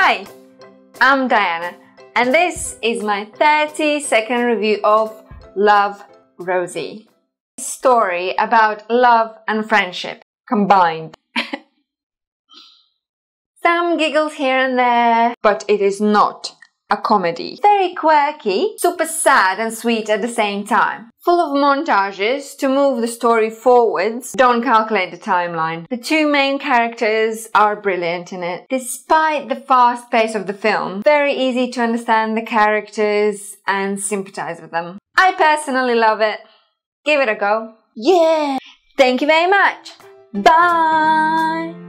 Hi, I'm Diana, and this is my 30-second review of Love, Rosie. A story about love and friendship combined. Some giggles here and there, but it is not a comedy. Very quirky, super sad and sweet at the same time. Full of montages to move the story forwards. Don't calculate the timeline. The two main characters are brilliant in it. Despite the fast pace of the film, very easy to understand the characters and sympathize with them. I personally love it. Give it a go. Yeah! Thank you very much. Bye!